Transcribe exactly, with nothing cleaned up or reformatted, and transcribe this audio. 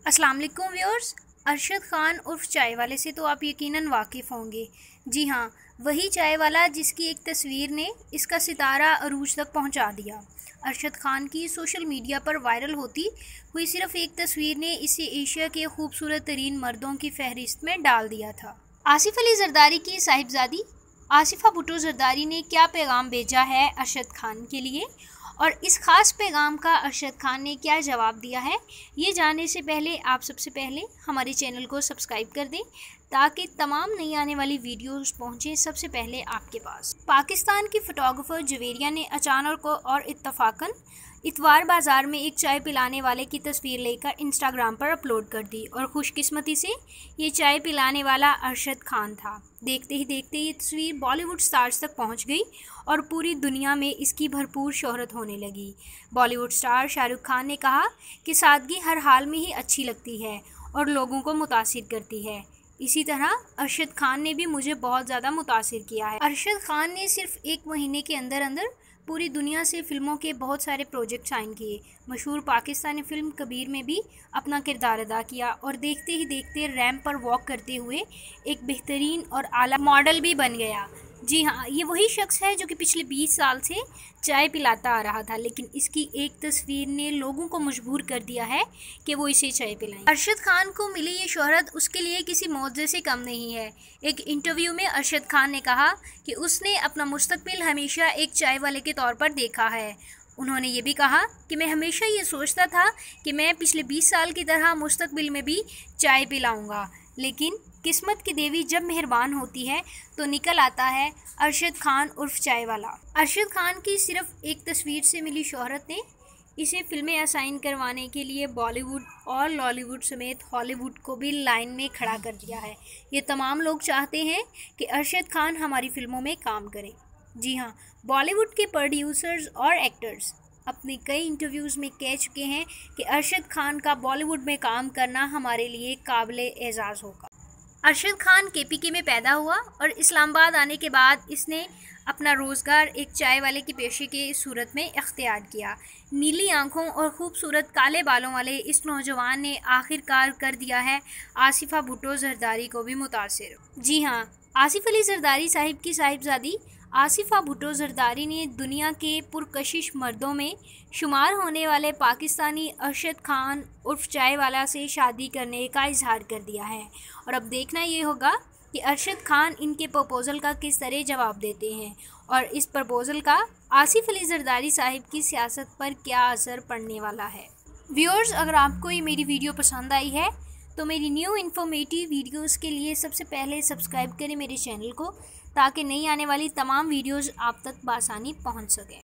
अस्सलाम वालेकुम व्यूअर्स। अरशद खान उर्फ चाय वाले से तो आप यकीनन वाकिफ़ होंगे। जी हाँ, वही चाय वाला जिसकी एक तस्वीर ने इसका सितारा अरूज तक पहुंचा दिया। अरशद खान की सोशल मीडिया पर वायरल होती हुई सिर्फ एक तस्वीर ने इसे एशिया के खूबसूरत तरीन मर्दों की फहरिस्त में डाल दिया था। आसिफ अली जरदारी की साहिबजादी आसिफा भुट्टो जरदारी ने क्या पैगाम भेजा है अरशद खान के लिए और इस ख़ास पैगाम का अरशद खान ने क्या जवाब दिया है, ये जानने से पहले आप सबसे पहले हमारे चैनल को सब्सक्राइब कर दें ताकि तमाम नई आने वाली वीडियोस पहुंचे सबसे पहले आपके पास। पाकिस्तान की फ़ोटोग्राफ़र जवेरिया ने अचानक और इत्तफ़ाक़न इतवार बाज़ार में एक चाय पिलाने वाले की तस्वीर लेकर इंस्टाग्राम पर अपलोड कर दी और खुशकिस्मती से ये चाय पिलाने वाला अरशद खान था। देखते ही देखते ये तस्वीर बॉलीवुड स्टार्स तक पहुंच गई और पूरी दुनिया में इसकी भरपूर शोहरत होने लगी। बॉलीवुड स्टार शाहरुख खान ने कहा कि सादगी हर हाल में ही अच्छी लगती है और लोगों को मुतासिर करती है। इसी तरह अरशद खान ने भी मुझे बहुत ज़्यादा मुतासिर किया है। अरशद खान ने सिर्फ एक महीने के अंदर अंदर पूरी दुनिया से फिल्मों के बहुत सारे प्रोजेक्ट साइन किए। मशहूर पाकिस्तानी फिल्म कबीर में भी अपना किरदार अदा किया और देखते ही देखते रैंप पर वॉक करते हुए एक बेहतरीन और आला मॉडल भी बन गया। जी हाँ, ये वही शख्स है जो कि पिछले बीस साल से चाय पिलाता आ रहा था, लेकिन इसकी एक तस्वीर ने लोगों को मजबूर कर दिया है कि वो इसे चाय पिलाएं। अरशद खान को मिली ये शोहरत उसके लिए किसी मौजे से कम नहीं है। एक इंटरव्यू में अरशद खान ने कहा कि उसने अपना मुस्तकबिल हमेशा एक चाय वाले के तौर पर देखा है। उन्होंने ये भी कहा कि मैं हमेशा ये सोचता था कि मैं पिछले बीस साल की तरह मुस्तकबिल में भी चाय पिलाऊंगा, लेकिन किस्मत की देवी जब मेहरबान होती है तो निकल आता है अरशद खान उर्फ चाय वाला। अरशद खान की सिर्फ एक तस्वीर से मिली शोहरत ने इसे फिल्में असाइन करवाने के लिए बॉलीवुड और लॉलीवुड समेत हॉलीवुड को भी लाइन में खड़ा कर दिया है। ये तमाम लोग चाहते हैं कि अरशद खान हमारी फिल्मों में काम करें। जी हाँ, बॉलीवुड के प्रोड्यूसर्स और एक्टर्स अपने कई इंटरव्यूज़ में कह चुके हैं कि अरशद खान का बॉलीवुड में काम करना हमारे लिए काबिल एजाज़ होगा। अरशद खान के पी के में पैदा हुआ और इस्लामाबाद आने के बाद इसने अपना रोज़गार एक चाय वाले की पेशे के सूरत में इख्तियार किया। नीली आंखों और ख़ूबसूरत काले बालों वाले इस नौजवान ने आखिरकार कर दिया है आसिफा भुट्टो जरदारी को भी मुतासिर। जी हाँ, आसिफ अली जरदारी साहिब की साहिबजादी आसिफा भुट्टो जरदारी ने दुनिया के पुरकशिश मर्दों में शुमार होने वाले पाकिस्तानी अरशद खान उर्फ चाय वाला से शादी करने का इजहार कर दिया है और अब देखना ये होगा कि अरशद खान इनके प्रपोज़ल का किस तरह जवाब देते हैं और इस प्रपोज़ल का आसिफ अली जरदारी साहिब की सियासत पर क्या असर पड़ने वाला है। व्यूअर्स, अगर आपको ये मेरी वीडियो पसंद आई है तो मेरी न्यू इन्फॉर्मेटिव वीडियोस के लिए सबसे पहले सब्सक्राइब करें मेरे चैनल को ताकि नई आने वाली तमाम वीडियोस आप तक बआसानी पहुंच सकें।